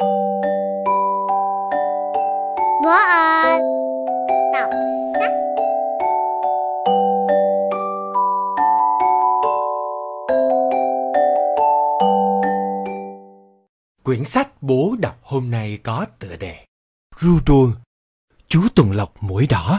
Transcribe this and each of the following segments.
Bố ơi, đọc sách. Quyển sách bố đọc hôm nay có tựa đề Rudolph, chú tuần lộc mũi đỏ.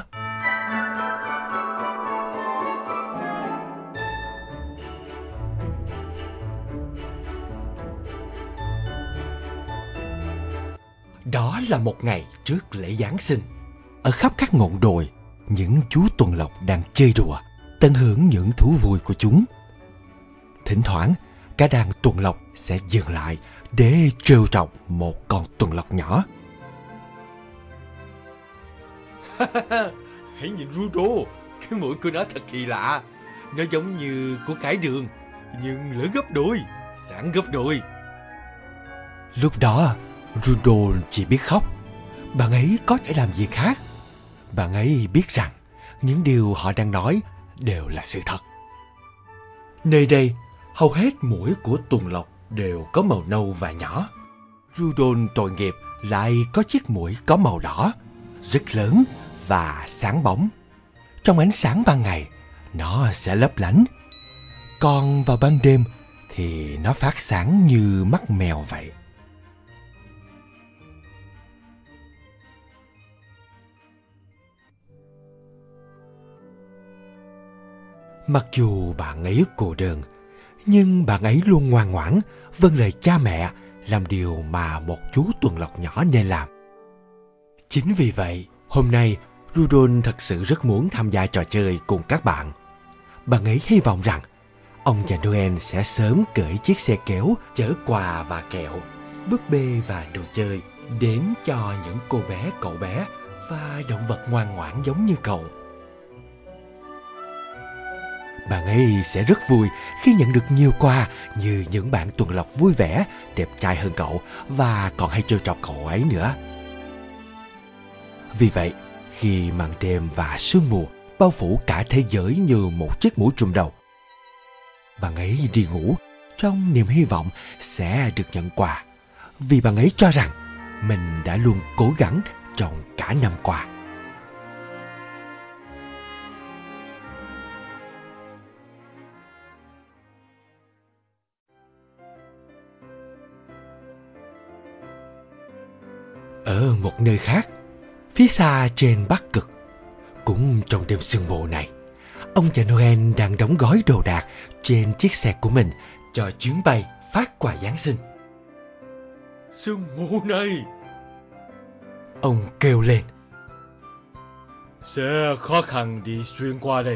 Đó là một ngày trước lễ Giáng sinh. Ở khắp các ngọn đồi, những chú tuần lộc đang chơi đùa, tận hưởng những thú vui của chúng. Thỉnh thoảng, cả đàn tuần lộc sẽ dừng lại để trêu chọc một con tuần lộc nhỏ. Hãy nhìn Rudolph, cái mũi của nó thật kỳ lạ. Nó giống như của cải đường, nhưng lớn gấp đôi, sáng gấp đôi. Lúc đó, Rudolph chỉ biết khóc. Bạn ấy có thể làm gì khác. Bạn ấy biết rằng những điều họ đang nói đều là sự thật. Nơi đây, hầu hết mũi của tuần lộc đều có màu nâu và nhỏ. Rudolph tội nghiệp lại có chiếc mũi có màu đỏ, rất lớn và sáng bóng. Trong ánh sáng ban ngày, nó sẽ lấp lánh. Còn vào ban đêm thì nó phát sáng như mắt mèo vậy. Mặc dù bạn ấy cô đơn, nhưng bạn ấy luôn ngoan ngoãn, vâng lời cha mẹ, làm điều mà một chú tuần lộc nhỏ nên làm. Chính vì vậy, hôm nay, Rudolph thật sự rất muốn tham gia trò chơi cùng các bạn. Bạn ấy hy vọng rằng ông già Noel sẽ sớm cởi chiếc xe kéo chở quà và kẹo, búp bê và đồ chơi đến cho những cô bé, cậu bé và động vật ngoan ngoãn giống như cậu. Bạn ấy sẽ rất vui khi nhận được nhiều quà như những bạn tuần lộc vui vẻ, đẹp trai hơn cậu và còn hay trêu chọc cậu ấy nữa. Vì vậy, khi màn đêm và sương mù bao phủ cả thế giới như một chiếc mũ trùm đầu, bạn ấy đi ngủ trong niềm hy vọng sẽ được nhận quà, vì bạn ấy cho rằng mình đã luôn cố gắng trong cả năm qua. Ở một nơi khác, phía xa trên Bắc Cực, cũng trong đêm sương mù này, ông già Noel đang đóng gói đồ đạc trên chiếc xe của mình cho chuyến bay phát quà Giáng sinh. Sương mù này! Ông kêu lên. Sẽ khó khăn đi xuyên qua đây.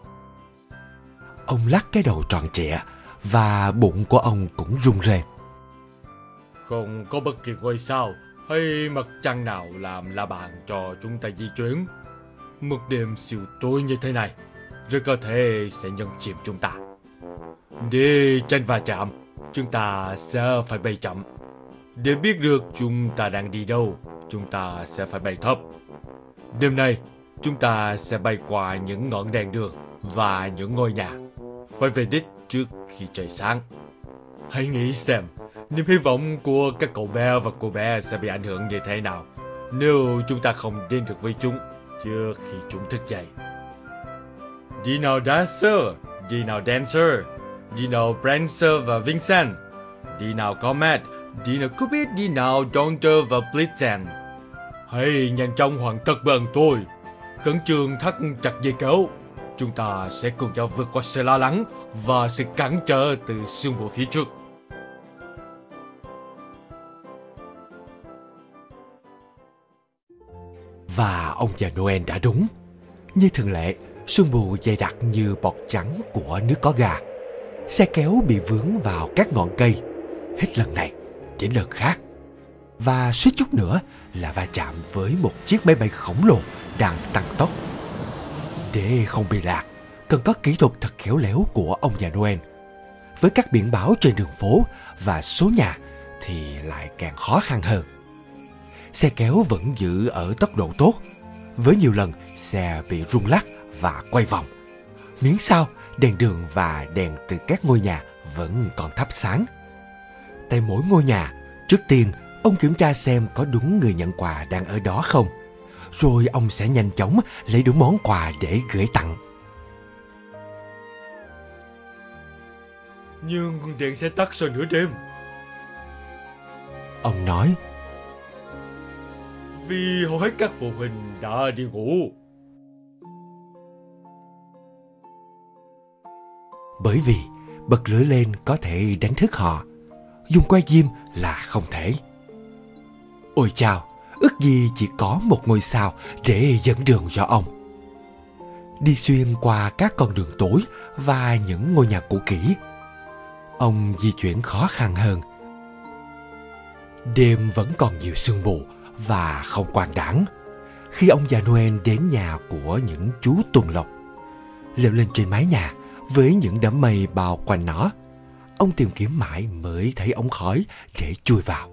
Ông lắc cái đầu tròn trịa và bụng của ông cũng rung rẩy. Không có bất kỳ ngôi sao hay mặt trăng nào làm la bàn cho chúng ta di chuyển. Một đêm siêu tối như thế này rất có thể sẽ nhấn chìm chúng ta. Để tránh va chạm, chúng ta sẽ phải bay chậm. Để biết được chúng ta đang đi đâu, chúng ta sẽ phải bay thấp. Đêm nay, chúng ta sẽ bay qua những ngọn đèn đường và những ngôi nhà, phải về đích trước khi trời sáng. Hãy nghĩ xem, niềm hy vọng của các cậu bé và cô bé sẽ bị ảnh hưởng như thế nào nếu chúng ta không đến được với chúng trước khi chúng thức dậy. Đi nào Dancer, đi nào Dancer, đi nào Prancer và Vincent, đi nào Comet, đi nào Cupid, đi nào Donner và Blitzen. Hãy nhanh chóng hoàn tất bận tôi, khẩn trương thắt chặt dây kéo. Chúng ta sẽ cùng nhau vượt qua sự lo lắng và sự cản trở từ sương mù phía trước. Và ông già Noel đã đúng. Như thường lệ, sương mù dày đặc như bọt trắng của nước có ga. Xe kéo bị vướng vào các ngọn cây, hết lần này đến lần khác. Và suýt chút nữa là va chạm với một chiếc máy bay khổng lồ đang tăng tốc. Để không bị lạc, cần có kỹ thuật thật khéo léo của ông già Noel. Với các biển báo trên đường phố và số nhà thì lại càng khó khăn hơn. Xe kéo vẫn giữ ở tốc độ tốt. Với nhiều lần xe bị rung lắc và quay vòng. Miễn sao đèn đường và đèn từ các ngôi nhà vẫn còn thắp sáng. Tại mỗi ngôi nhà, trước tiên Ông kiểm tra xem có đúng người nhận quà đang ở đó không. Rồi ông sẽ nhanh chóng lấy đúng món quà để gửi tặng. Nhưng đèn sẽ tắt sau nửa đêm. Ông nói, vì hầu hết các phụ huynh đã đi ngủ. bởi vì bật lửa lên có thể đánh thức họ, dùng que diêm là không thể. Ôi chao, ước gì chỉ có một ngôi sao để dẫn đường cho ông. Đi xuyên qua các con đường tối và những ngôi nhà cũ kỹ, ông di chuyển khó khăn hơn. Đêm vẫn còn nhiều sương mù và không quang đãng khi ông già Noel đến nhà của những chú tuần lộc. Leo lên trên mái nhà với những đám mây bao quanh nó, ông tìm kiếm mãi mới thấy ống khói để chui vào.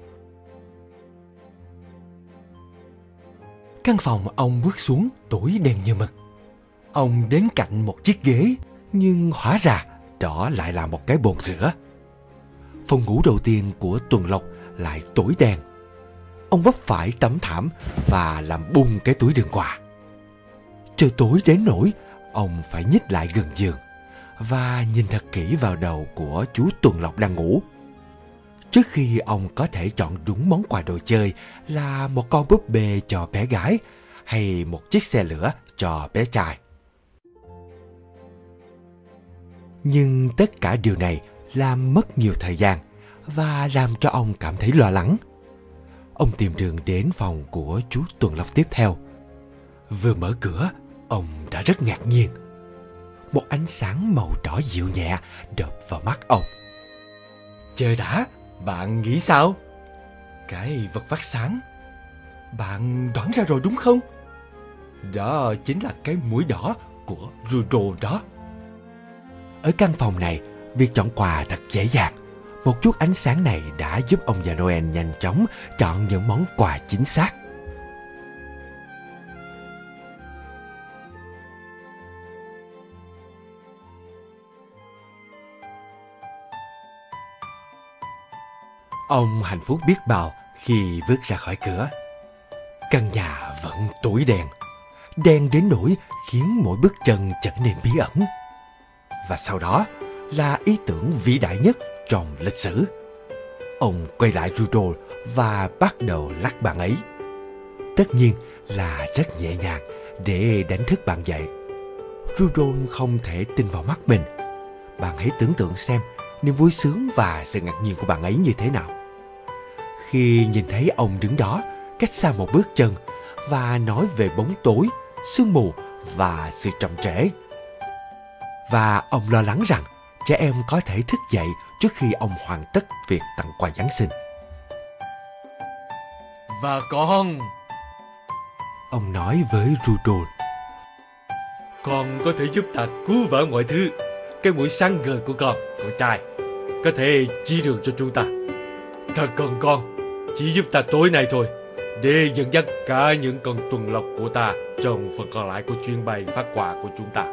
Căn phòng ông bước xuống tối đen như mực. Ông đến cạnh một chiếc ghế, nhưng hóa ra đó lại là một cái bồn rửa. Phòng ngủ đầu tiên của tuần lộc lại tối đen. Ông vấp phải tấm thảm và làm bung cái túi đựng quà. Trời tối đến nỗi ông phải nhích lại gần giường và nhìn thật kỹ vào đầu của chú tuần lộc đang ngủ, trước khi ông có thể chọn đúng món quà đồ chơi là một con búp bê cho bé gái hay một chiếc xe lửa cho bé trai. Nhưng tất cả điều này làm mất nhiều thời gian và làm cho ông cảm thấy lo lắng. Ông tìm đường đến phòng của chú tuần lộc tiếp theo. Vừa mở cửa, ông đã rất ngạc nhiên. Một ánh sáng màu đỏ dịu nhẹ đập vào mắt ông. Chờ đã, bạn nghĩ sao? Cái vật phát sáng, bạn đoán ra rồi đúng không? Đó chính là cái mũi đỏ của Rudolph đó. Ở căn phòng này, việc chọn quà thật dễ dàng. Một chút ánh sáng này đã giúp ông già Noel nhanh chóng chọn những món quà chính xác. Ông hạnh phúc biết bao khi bước ra khỏi cửa. Căn nhà vẫn tối đen, đen đến nỗi khiến mỗi bước chân trở nên bí ẩn. Và sau đó là ý tưởng vĩ đại nhất trong lịch sử. Ông quay lại Rudolph và bắt đầu lắc bạn ấy. Tất nhiên là rất nhẹ nhàng để đánh thức bạn dậy. Rudolph không thể tin vào mắt mình. Bạn hãy tưởng tượng xem niềm vui sướng và sự ngạc nhiên của bạn ấy như thế nào khi nhìn thấy ông đứng đó cách xa một bước chân và nói về bóng tối, sương mù và sự chậm trễ. Và ông lo lắng rằng trẻ em có thể thức dậy trước khi ông hoàn tất việc tặng quà Giáng sinh. Và con, ông nói với Rudolph, con có thể giúp ta cứu vãn mọi thứ. Cái mũi sáng ngời của con trai, có thể chỉ đường cho chúng ta. Ta cần con chỉ giúp ta tối nay thôi, để dẫn dắt cả những con tuần lộc của ta trong phần còn lại của chuyến bay phát quà của chúng ta.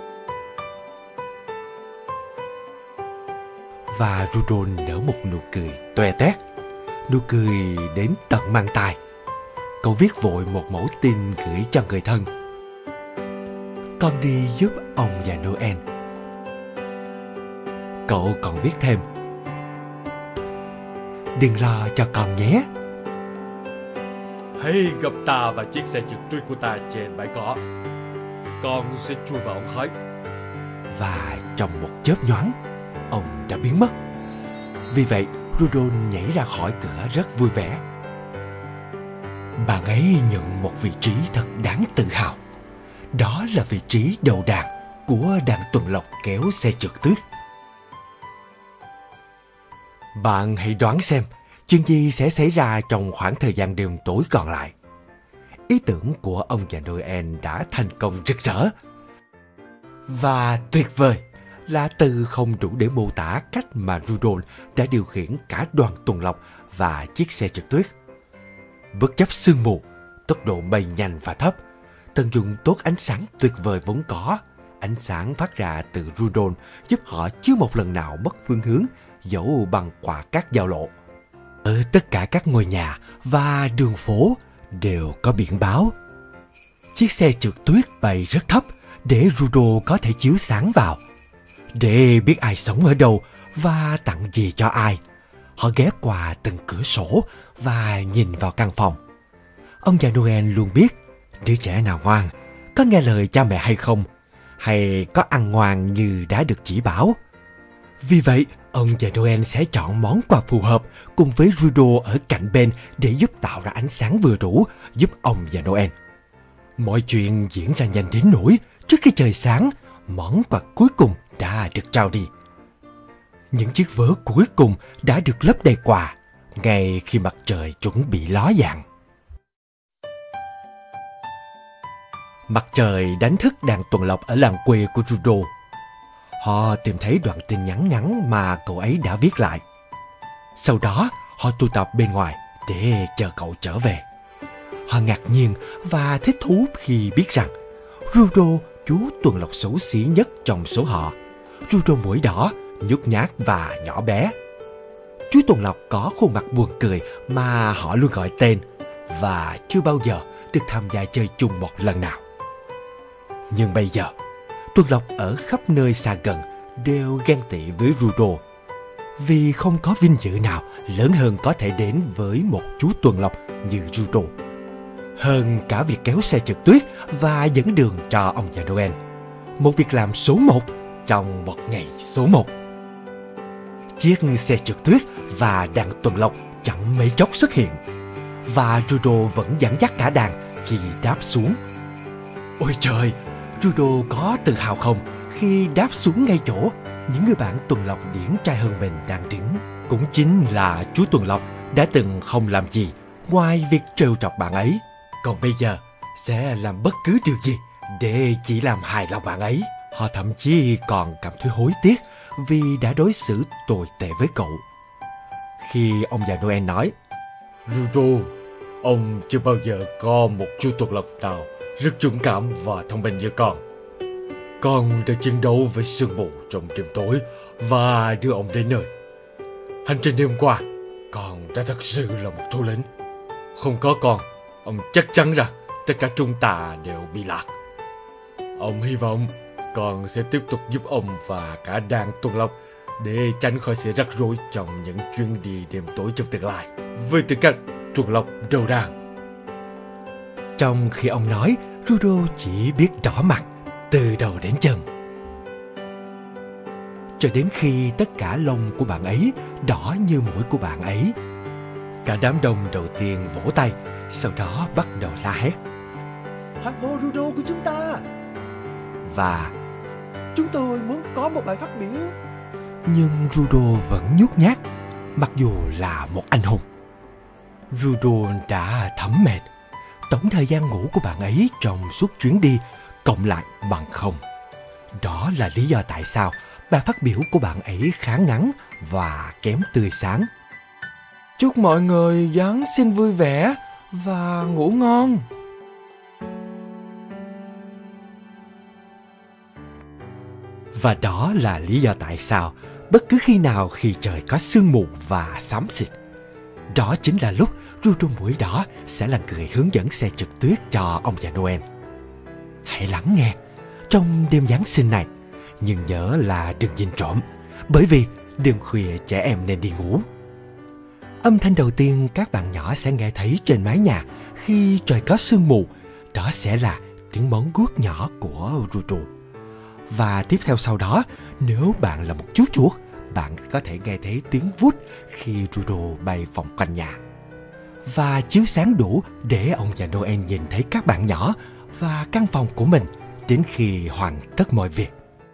Và Rudolph nở một nụ cười toe toét, nụ cười đến tận mang tai. Cậu viết vội một mẫu tin gửi cho người thân. Con đi giúp ông già Noel. Cậu còn viết thêm, đừng lo cho con nhé. Hãy gặp ta và chiếc xe trượt tuyết của ta trên bãi cỏ. Con sẽ chui vào ống khói. Và trong một chớp nhoáng, ông đã biến mất. Vì vậy, Rudolph nhảy ra khỏi cửa rất vui vẻ. Bạn ấy nhận một vị trí thật đáng tự hào. Đó là vị trí đầu đàn của đàn tuần lộc kéo xe trượt tuyết. Bạn hãy đoán xem chuyện gì sẽ xảy ra trong khoảng thời gian đêm tối còn lại. Ý tưởng của ông già Noel đã thành công rực rỡ. Và tuyệt vời là từ không đủ để mô tả cách mà Rudolph đã điều khiển cả đoàn tuần lộc và chiếc xe trượt tuyết. Bất chấp sương mù, tốc độ bay nhanh và thấp, tận dụng tốt ánh sáng tuyệt vời vốn có. Ánh sáng phát ra từ Rudolph giúp họ chưa một lần nào mất phương hướng, dẫu bằng quả cát giao lộ. Ở tất cả các ngôi nhà và đường phố đều có biển báo. Chiếc xe trượt tuyết bay rất thấp để Rudolph có thể chiếu sáng vào. Để biết ai sống ở đâu và tặng gì cho ai, họ ghé qua từng cửa sổ và nhìn vào căn phòng. Ông già Noel luôn biết đứa trẻ nào ngoan, có nghe lời cha mẹ hay không, hay có ăn ngoan như đã được chỉ bảo. Vì vậy, ông già Noel sẽ chọn món quà phù hợp cùng với Rudolph ở cạnh bên để giúp tạo ra ánh sáng vừa đủ giúp ông già Noel. Mọi chuyện diễn ra nhanh đến nỗi trước khi trời sáng, món quà cuối cùng đã được trao đi. Những chiếc vớ cuối cùng đã được lấp đầy quà ngay khi mặt trời chuẩn bị ló dạng. Mặt trời đánh thức đàn tuần lộc ở làng quê của Rudolph. Họ tìm thấy đoạn tin nhắn ngắn mà cậu ấy đã viết lại. Sau đó, họ tụ tập bên ngoài để chờ cậu trở về. Họ ngạc nhiên và thích thú khi biết rằng Rudolph, chú tuần lộc xấu xí nhất trong số họ, Rudolph mũi đỏ, nhút nhát và nhỏ bé. Chú tuần lộc có khuôn mặt buồn cười mà họ luôn gọi tên và chưa bao giờ được tham gia chơi chung một lần nào. Nhưng bây giờ, tuần lộc ở khắp nơi xa gần đều ghen tị với Rudolph, vì không có vinh dự nào lớn hơn có thể đến với một chú tuần lộc như Rudolph, hơn cả việc kéo xe trượt tuyết và dẫn đường cho ông già Noel, một việc làm số 1 trong một ngày số 1. Chiếc xe trượt tuyết và đàn tuần lộc chẳng mấy chốc xuất hiện, và Rudolph vẫn dẫn dắt cả đàn khi đáp xuống. Ôi trời, Rudolph có tự hào không khi đáp xuống ngay chỗ những người bạn tuần lộc điển trai hơn mình đang đứng. Cũng chính là chú tuần lộc đã từng không làm gì ngoài việc trêu chọc bạn ấy, còn bây giờ sẽ làm bất cứ điều gì để chỉ làm hài lòng bạn ấy. Họ thậm chí còn cảm thấy hối tiếc vì đã đối xử tồi tệ với cậu. Khi ông già Noel nói, Rudolph, ông chưa bao giờ có một chú tuần lộc nào rất dũng cảm và thông minh như con. Con đã chiến đấu với sương mù trong đêm tối và đưa ông đến nơi. Hành trình đêm qua, con đã thật sự là một thủ lĩnh. Không có con, ông chắc chắn rằng tất cả chúng ta đều bị lạc. Ông hy vọng con sẽ tiếp tục giúp ông và cả đàn tuần lộc để tránh khỏi sự rắc rối trong những chuyến đi đêm tối trong tương lai, với tư cách tuần lộc đầu đàn. Trong khi ông nói, Rudolph chỉ biết đỏ mặt từ đầu đến chân, cho đến khi tất cả lông của bạn ấy đỏ như mũi của bạn ấy. Cả đám đông đầu tiên vỗ tay, sau đó bắt đầu la hét: "Hoan hô Rudolph của chúng ta!" Và "Chúng tôi muốn có một bài phát biểu." Nhưng Rudolph vẫn nhút nhát, mặc dù là một anh hùng. Rudolph đã thấm mệt. Tổng thời gian ngủ của bạn ấy trong suốt chuyến đi cộng lại bằng 0. Đó là lý do tại sao bài phát biểu của bạn ấy khá ngắn và kém tươi sáng. Chúc mọi người Giáng sinh vui vẻ và ngủ ngon. Và đó là lý do tại sao bất cứ khi nào khi trời có sương mù và xám xịt, đó chính là lúc Rudolph mũi đỏ sẽ là người hướng dẫn xe trượt tuyết cho ông già Noel. Hãy lắng nghe trong đêm Giáng sinh này, nhưng nhớ là đừng nhìn trộm, bởi vì đêm khuya trẻ em nên đi ngủ. Âm thanh đầu tiên các bạn nhỏ sẽ nghe thấy trên mái nhà khi trời có sương mù, đó sẽ là tiếng móng guốc nhỏ của Rudolph. Và tiếp theo sau đó, nếu bạn là một chú chuột, bạn có thể nghe thấy tiếng vút khi Rudolph bay vòng quanh nhà và chiếu sáng đủ để ông già Noel nhìn thấy các bạn nhỏ và căn phòng của mình đến khi hoàn tất mọi việc.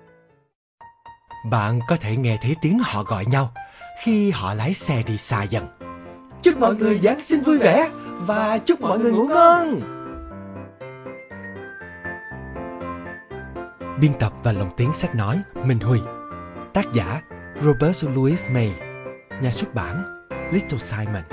Bạn có thể nghe thấy tiếng họ gọi nhau khi họ lái xe đi xa dần. Chúc mọi người Giáng sinh vui vẻ và chúc mọi người ngủ ngon. Biên tập và lồng tiếng sách nói Minh Huy. Tác giả Robert Louis May. Nhà xuất bản Little Simon.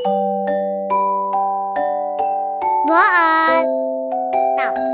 Bố ơi, đọc